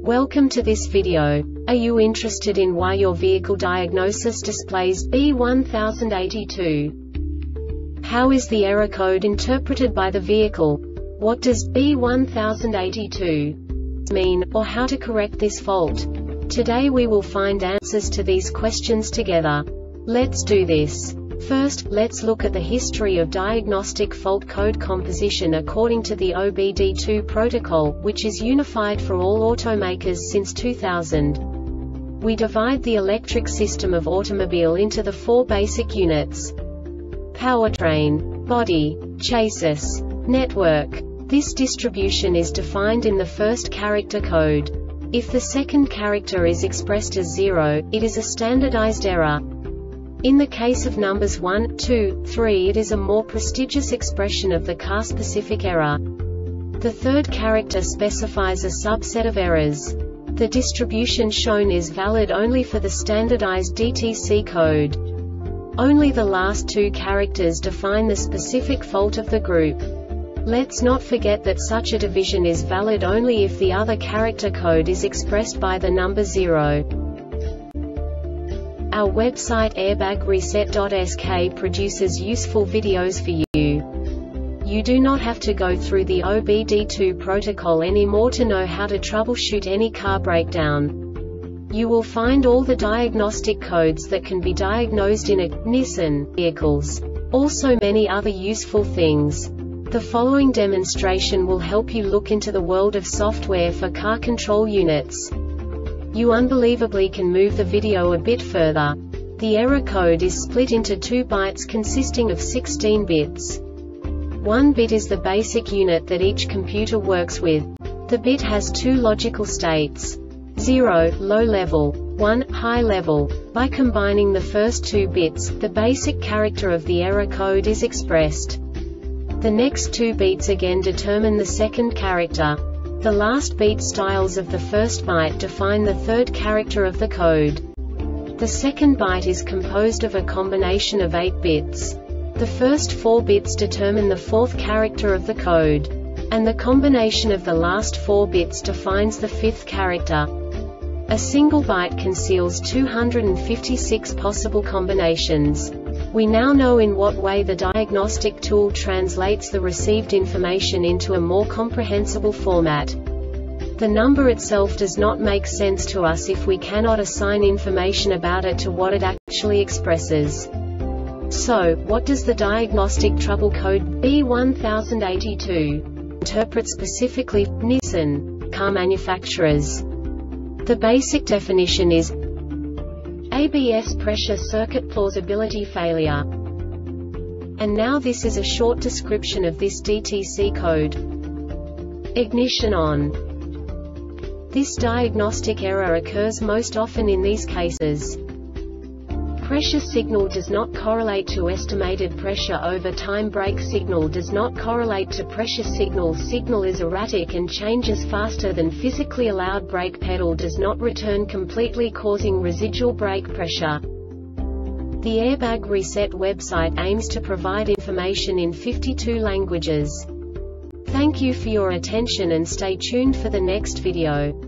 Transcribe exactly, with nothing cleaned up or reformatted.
Welcome to this video. Are you interested in why your vehicle diagnosis displays B one thousand eighty-two? How is the error code interpreted by the vehicle? What does B one thousand eighty-two mean, or how to correct this fault? Today we will find answers to these questions together. Let's do this. First, let's look at the history of diagnostic fault code composition according to the O B D two protocol, which is unified for all automakers since two thousand. We divide the electric system of automobile into the four basic units: powertrain, body, chassis, network. This distribution is defined in the first character code. If the second character is expressed as zero, it is a standardized error. In the case of numbers one, two, three, it is a more prestigious expression of the car-specific error. The third character specifies a subset of errors. The distribution shown is valid only for the standardized D T C code. Only the last two characters define the specific fault of the group. Let's not forget that such a division is valid only if the other character code is expressed by the number zero. Our website airbag reset dot S K produces useful videos for you. You do not have to go through the O B D two protocol anymore to know how to troubleshoot any car breakdown. You will find all the diagnostic codes that can be diagnosed in a Nissan vehicles. Also many other useful things. The following demonstration will help you look into the world of software for car control units. You unbelievably can move the video a bit further. The error code is split into two bytes consisting of sixteen bits. One bit is the basic unit that each computer works with. The bit has two logical states: zero, low level, one, high level. By combining the first two bits, the basic character of the error code is expressed. The next two bits again determine the second character. The last beat styles of the first byte define the third character of the code. The second byte is composed of a combination of eight bits. The first four bits determine the fourth character of the code. And the combination of the last four bits defines the fifth character. A single byte conceals two hundred fifty-six possible combinations. We now know in what way the diagnostic tool translates the received information into a more comprehensible format. The number itself does not make sense to us if we cannot assign information about it to what it actually expresses. So, what does the diagnostic trouble code B one thousand eighty-two interpret specifically for Nissan car manufacturers? The basic definition is A B S pressure circuit plausibility failure. And now this is a short description of this D T C code. Ignition on. This diagnostic error occurs most often in these cases: pressure signal does not correlate to estimated pressure over time, brake signal does not correlate to pressure signal, signal is erratic and changes faster than physically allowed, brake pedal does not return completely, causing residual brake pressure. The Airbag Reset website aims to provide information in fifty-two languages. Thank you for your attention and stay tuned for the next video.